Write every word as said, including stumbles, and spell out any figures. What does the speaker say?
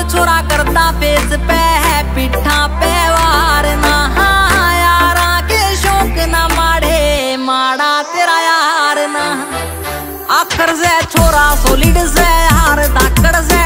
छोरा करता फेस पे है पिठा पे वार ना। यारा के शौक ना माड़े माड़ा तेरा यार ना। आखर से छोरा सोलिड से हार धाकड़ से